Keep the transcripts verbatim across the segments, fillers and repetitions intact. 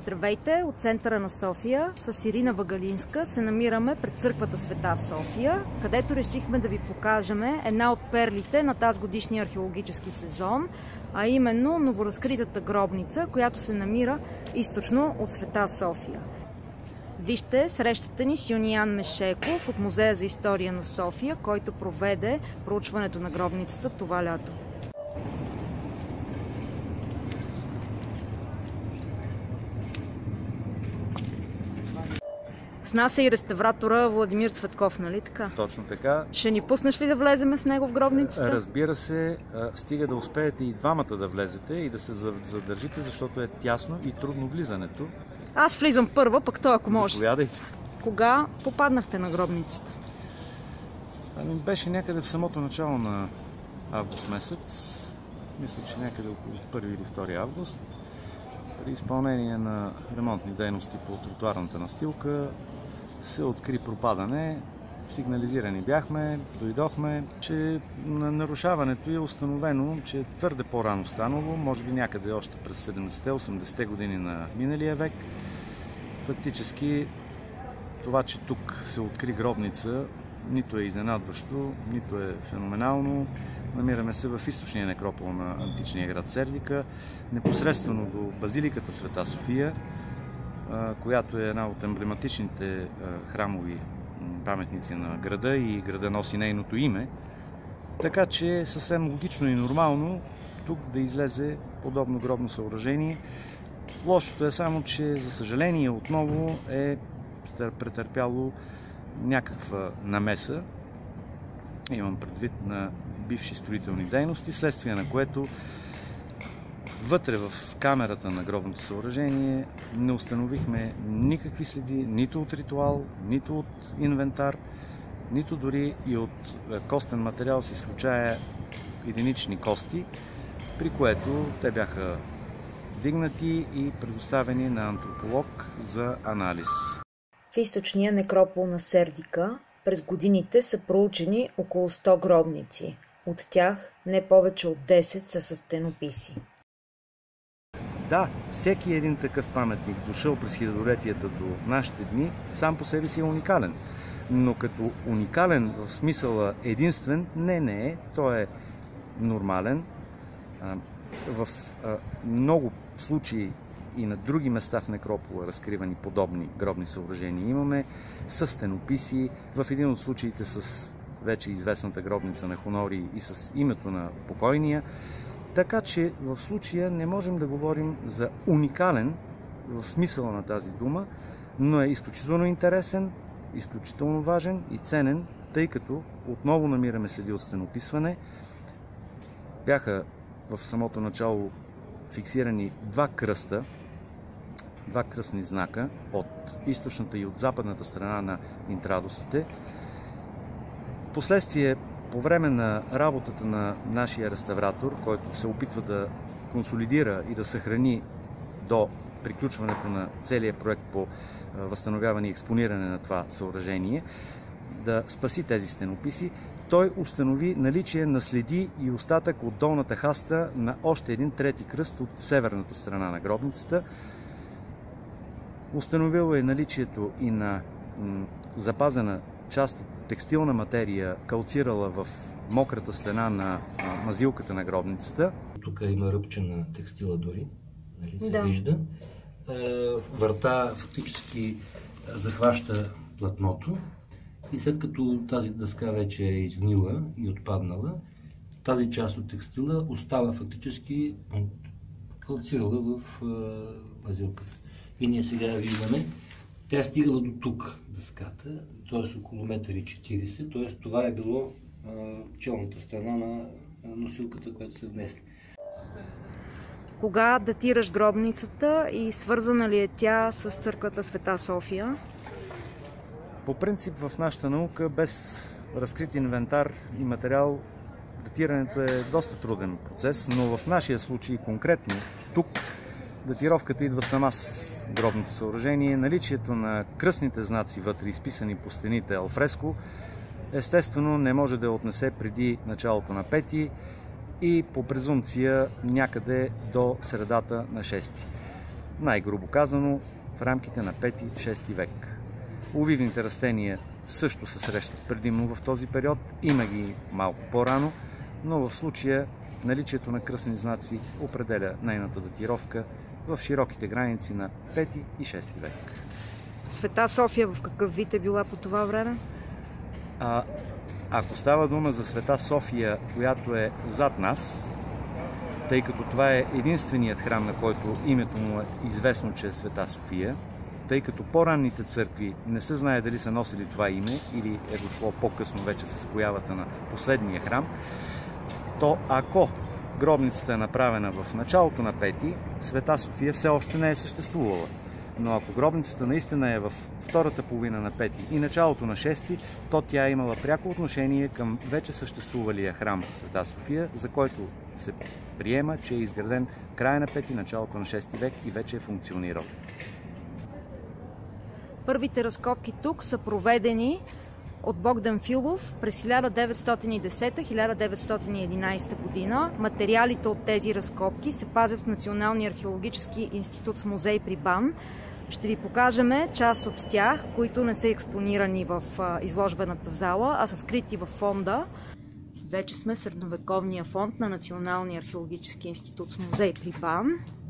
Здравейте! От центъра на София с Ирина Вагалинска се намираме пред църквата Света София, където решихме да ви покажем една от перлите на тази годишния археологически сезон, а именно новоразкритата гробница, която се намира източно от Света София. Вижте срещата ни с Юниян Мешеков от Музея за история на София, който проведе проучването на гробницата това лято. С нас е и реставратора Владимир Цветков, нали така? Точно така. Ще ни пуснеш ли да влеземе с него в гробницата? Разбира се, стига да успеете и двамата да влезете и да се задържите, защото е тясно и трудно влизането. Аз влизам първа, пък той ако може. Заповядайте. Кога попаднахте на гробницата? Ами, беше някъде в самото начало на август месец. Мисля, че някъде около първи или втори август. При изпълнение на ремонтни дейности по тротуарната настилка се откри пропадане. Сигнализирани бяхме, дойдохме, че на нарушаването е установено, че е твърде по-рано станало, може би някъде още през седемдесетте-осемдесетте години на миналия век. Фактически това, че тук се откри гробница, нито е изненадващо, нито е феноменално. Намираме се в източния некропол на античния град Сердика, непосредствено до базиликата Света София, която е една от емблематичните храмови паметници на града и града носи нейното име. Така че е съвсем логично и нормално тук да излезе подобно гробно съоръжение. Лошото е само, че за съжаление отново е претърпяло някаква намеса, имам предвид на бивши строителни дейности, вследствие на което вътре в камерата на гробното съоръжение не установихме никакви следи, нито от ритуал, нито от инвентар, нито дори и от костен материал, с изключая единични кости, при което те бяха дигнати и предоставени на антрополог за анализ. В източния некропол на Сердика през годините са проучени около сто гробници. От тях не повече от десет са със стенописи. Да, всеки един такъв паметник, дошъл през хилядолетията до нашите дни, сам по себе си е уникален. Но като уникален в смисъла единствен, не, не е. Той е нормален. В много случаи и на други места в некропола разкривани подобни гробни съоръжения имаме с стенописи, в един от случаите с вече известната гробница на Хонори и с името на покойния. Така че в случая не можем да говорим за уникален в смисъла на тази дума, но е изключително интересен, изключително важен и ценен, тъй като отново намираме следи от стенописване. Бяха в самото начало фиксирани два кръста, два кръстни знака от източната и от западната страна на интрадосите. Впоследствие, по време на работата на нашия реставратор, който се опитва да консолидира и да съхрани до приключването на целия проект по възстановяване и експониране на това съоръжение, да спаси тези стенописи, той установи наличие на следи и остатък от долната хаста на още един трети кръст от северната страна на гробницата. Установил е наличието и на запазена част от текстилна материя, калцирала в мократа стена на мазилката на гробницата. Тук има ръбчена текстила дори, нали, се да. вижда. Върта фактически захваща платното и след като тази дъска вече е изгнила и отпаднала, тази част от текстила остава фактически калцирала в мазилката. И ние сега я виждаме. Тя е стигала до тук дъската, т.е. около метър и четирийсет, т.е. това е било а, челната страна на носилката, която са внесли. Кога датираш гробницата и свързана ли е тя с църквата Света София? По принцип в нашата наука без разкрит инвентар и материал датирането е доста труден процес, но в нашия случай конкретно тук датировката идва сама с гробното съоръжение. Наличието на кръстните знаци вътре, изписани по стените алфреско, естествено не може да я отнесе преди началото на пети и по презумпция някъде до средата на шести. най-грубо казано, в рамките на пети-шести век. Овивните растения също се срещат предимно в този период, има ги малко по-рано, но в случая наличието на кръстни знаци определя нейната датировка в широките граници на пети и шести век. Света София в какъв вид е била по това време? А, ако става дума за Света София, която е зад нас, тъй като това е единственият храм, на който името му е известно, че е Света София, тъй като по-ранните църкви не се знае дали са носили това име или е дошло по-късно вече с появата на последния храм, то ако гробницата е направена в началото на пети, Света София все още не е съществувала. Но ако гробницата наистина е в втората половина на пети и началото на шести, то тя е имала пряко отношение към вече съществувалия храм Света София, за който се приема, че е изграден края на пети, началото на шести век и вече е функционирал. Първите разкопки тук са проведени от Богдан Филов през хиляда деветстотин и десета - хиляда деветстотин и единадесета година. Материалите от тези разкопки се пазят в Националния археологически институт с музей при БАН. Ще ви покажем част от тях, които не са експонирани в изложбената зала, а са скрити в фонда. Вече сме в средновековния фонд на Националния археологически институт с музей при БАН.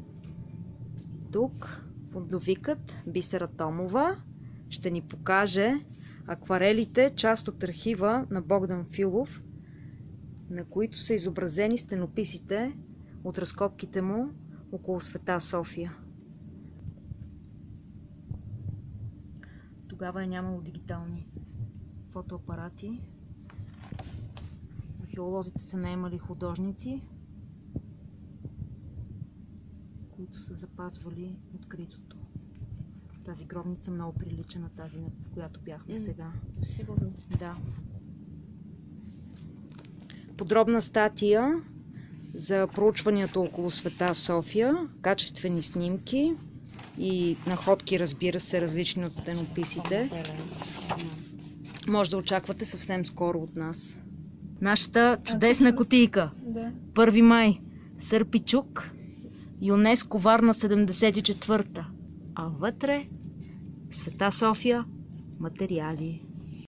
Тук фондовикът Бисера Томова ще ни покаже акварелите, част от архива на Богдан Филов, на които са изобразени стенописите от разкопките му около Света София. Тогава е нямало дигитални фотоапарати. Археолозите са наемали художници, които са запазвали откритото. Тази гробница много прилича на тази, в която бяхме сега. Сигурно. Да. Подробна статия за проучванията около Света София, качествени снимки и находки, разбира се, различни от стенописите. Може да очаквате съвсем скоро от нас. Нашата чудесна кутийка. Да. първи май. Сърпичук. ЮНЕСКО Варна седемдесет и четвърта. А вътре Света София материали.